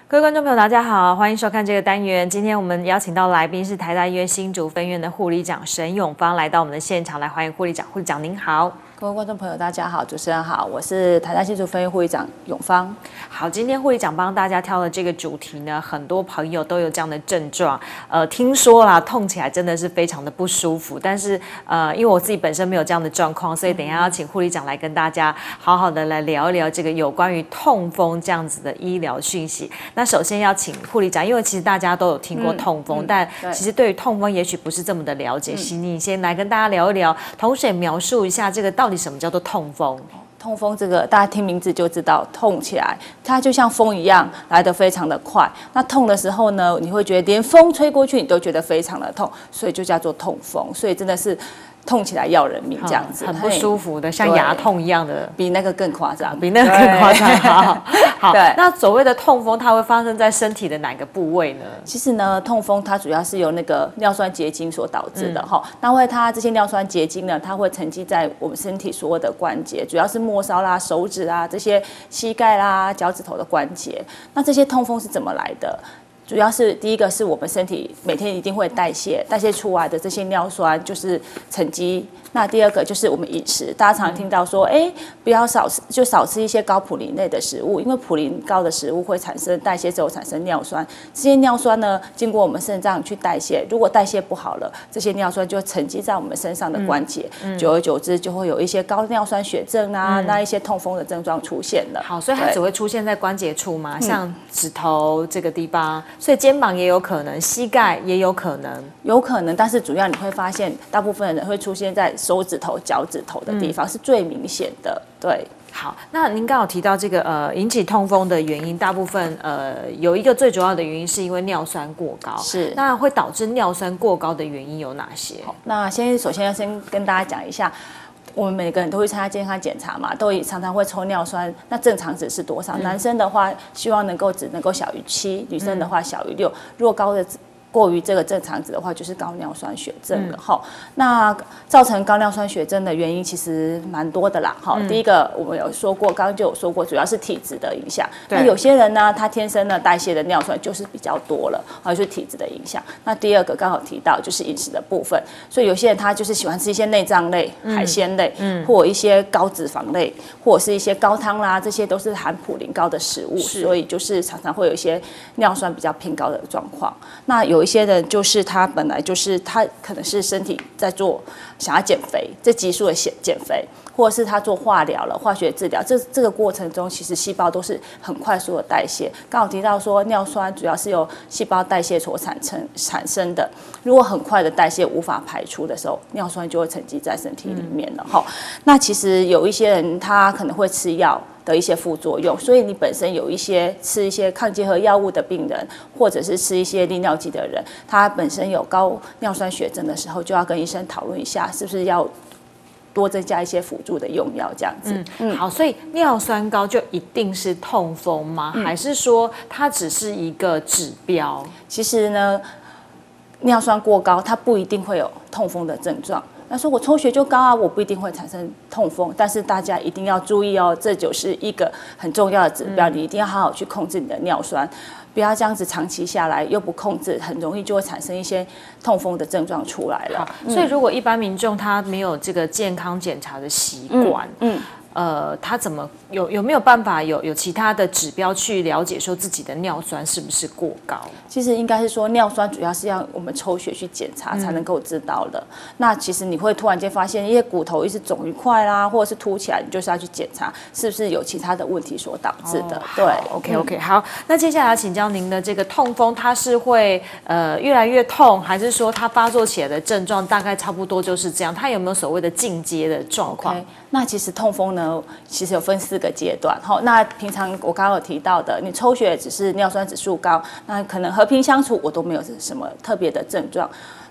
各位观众朋友，大家好，欢迎收看这个单元。今天我们邀请到来宾是台大医院新竹分院的护理长沈永芳来到我们的现场，来欢迎护理长。护理长您好。 各位观众朋友，大家好，主持人好，我是台大新竹分院护理长永芳。 好，今天护理长帮大家挑的这个主题呢，很多朋友都有这样的症状。听说啦，痛起来真的是非常的不舒服。但是因为我自己本身没有这样的状况，所以等一下要请护理长来跟大家好好的来聊一聊这个有关于痛风这样子的医疗讯息。那首先要请护理长，因为其实大家都有听过痛风，但其实对于痛风也许不是这么的了解。你先来跟大家聊一聊，同时也描述一下这个到底什么叫做痛风。 痛风这个大家听名字就知道，痛起来它就像风一样来得非常的快。那痛的时候呢，你会觉得连风吹过去你都觉得非常的痛，所以就叫做痛风。所以真的是痛起来要人命这样子， 很不舒服的，像牙痛一样的， 比那个更夸张， 比那个更夸张。好，那所谓的痛风，它会发生在身体的哪个部位呢？ 其实呢，痛风它主要是由那个尿酸结晶所导致的哈。那因为它这些尿酸结晶呢，它会沉积在我们身体所有的关节，主要是末梢啦、手指啦、这些膝盖啦、脚趾头的关节。那这些痛风是怎么来的？主要是第一个是我们身体每天一定会代谢出来的这些尿酸就是沉积。那第二个就是我们饮食，大家常听到说，不要少吃一些高普林类的食物，因为普林高的食物会产生代谢之后产生尿酸，这些尿酸呢经过我们肾脏去代谢，如果代谢不好了，这些尿酸就沉积在我们身上的关节，久而久之就会有一些高尿酸血症啊，那一些痛风的症状出现了。 好，所以它只会出现在关节处吗？像指头这个地方，所以肩膀也有可能，膝盖也有可能， 但是主要你会发现，大部分人会出现在手指头、脚趾头的地方，是最明显的。对， 好，那您刚好提到这个引起痛风的原因，大部分有一个最主要的原因是因为尿酸过高。 是， 那会导致尿酸过高的原因有哪些？ 那首先要跟大家讲一下。我们每个人都会参加健康检查嘛，都常常会抽尿酸。那正常值是多少？男生的话，希望只能够小于7，女生的话小于6。如果过于这个正常值的话，就是高尿酸血症了哈。那造成高尿酸血症的原因其实蛮多的啦哈。第一个我们有说过，刚刚就有说过，主要是体质的影响。那有些人呢，他天生呢代谢的尿酸就是比较多了，就是体质的影响。那第二个刚好提到就是饮食的部分，所以有些人他就是喜欢吃一些内脏类、海鲜类，或一些高脂肪类，或者是一些高汤啦，这些都是含普林高的食物，所以就是常常会有一些尿酸比较偏高的状况。那有一些人就是他本来就是他可能是身体在想要减肥，这急速的减肥，或者是他做化疗了、化学治疗，这个过程中其实细胞都是很快速的代谢。刚好提到说尿酸主要是由细胞代谢所产生的，如果很快的代谢无法排出的时候，尿酸就会沉积在身体里面了哈。那其实有一些人他可能会吃药的一些副作用，所以你本身有吃一些抗结核药物的病人，或者是吃一些利尿剂的人，他本身有高尿酸血症的时候，就要跟医生讨论一下，是不是要多增加一些辅助的用药这样子。 好，所以尿酸高就一定是痛风吗？还是说它只是一个指标？ 其实呢，尿酸过高它不一定会有痛风的症状。那说我抽血就高啊，我不一定会产生痛风，但是大家一定要注意哦，这就是一个很重要的指标，你一定要好好去控制你的尿酸，不要这样子长期下来又不控制，很容易就会产生一些痛风的症状出来了。 所以如果一般民众他没有这个健康检查的习惯，他怎么有没有办法有其他的指标去了解说自己的尿酸是不是过高？ 其实应该是说尿酸主要是要我们抽血去检查才能够知道的。那其实你会突然间发现一些骨头一直肿一块啦，或者是凸起来，你就是要去检查是不是有其他的问题所导致的。对 ，OK， 好。那接下来请教您的这个痛风，它是会越来越痛，还是说它发作起来的症状大概差不多就是这样？它有没有所谓的进阶的状况？ 那其实痛风呢，其实有分4个阶段。那平常我刚刚有提到的，你抽血只是尿酸指数高，那可能和平相处，我都没有什么特别的症状。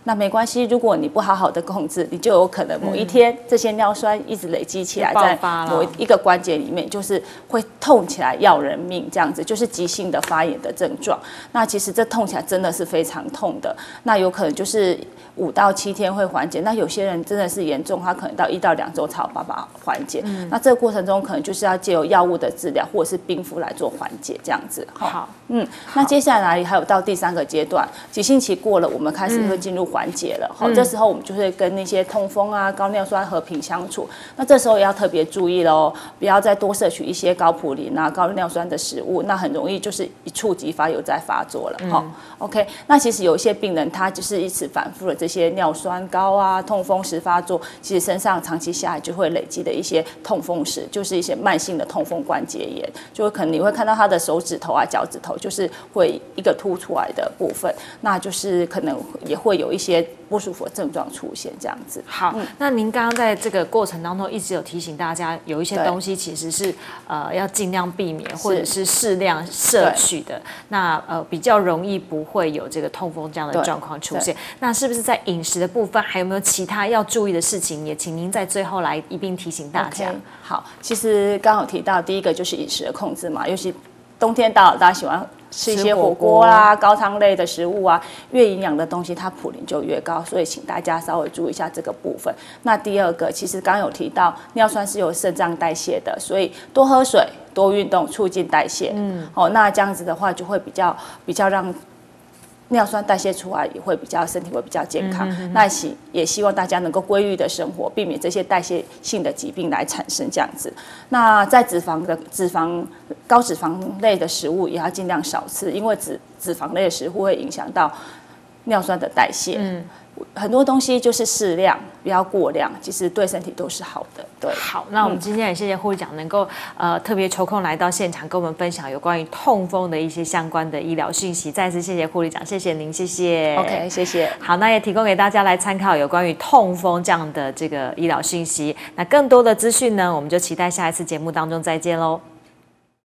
那没关系，如果你不好好的控制，你就有可能某一天这些尿酸一直累积起来，在某一个关节里面，就是会痛起来要人命，这样子就是急性的发炎的症状。那其实这痛起来真的是非常痛的，那有可能就是5到7天会缓解，那有些人真的是严重，他可能到1到2周才有办法缓解。那这个过程中可能就是要借由药物的治疗或者是冰敷来做缓解，这样子。 好， 那接下来还有到第3个阶段，急性期过了，我们开始会进入缓解了。好，这时候我们就会跟那些痛风啊、高尿酸和平相处。那这时候也要特别注意喽，不要再多摄取一些高普林啊、高尿酸的食物，那很容易就是一触即发，又再发作了。OK， 那其实有一些病人他就是一直反复的这些尿酸高啊、痛风时发作，其实身上长期下来就会累积的一些痛风史，就是一些慢性的痛风关节炎，就可能你会看到他的手指头啊、脚趾头就是会一个凸出来的部分，那就是可能也会有一些不舒服的症状出现这样子。 好，那您刚刚在这个过程当中一直有提醒大家，有一些东西其实是要尽量避免或者是适量摄取的，那比较容易不会有这个痛风这样的状况出现。那是不是在饮食的部分还有没有其他要注意的事情？也请您在最后来一并提醒大家。 好，其实刚好提到第一个就是饮食的控制嘛，尤其冬天到了，大家喜欢吃一些火锅啦、高汤类的食物啊，越营养的东西它普林就越高，所以请大家稍微注意一下这个部分。那第二个，其实刚刚有提到尿酸是由肾脏代谢的，所以多喝水、多运动，促进代谢。那这样子的话就会比较让尿酸代谢出来，也会身体会比较健康。那也希望大家能够规律的生活，避免这些代谢性的疾病来产生这样子。那在高脂肪类的食物也要尽量少吃，因为脂肪类的食物会影响到尿酸的代谢。很多东西就是适量，不要过量，其实对身体都是好的。对， 好，那我们今天也谢谢护理长能够特别抽空来到现场，跟我们分享有关于痛风的一些相关的医疗讯息。再次谢谢护理长，谢谢您，谢谢。 OK， 谢谢。 好，那也提供给大家来参考有关于痛风这样的这个医疗讯息。那更多的资讯呢，我们就期待下一次节目当中再见喽。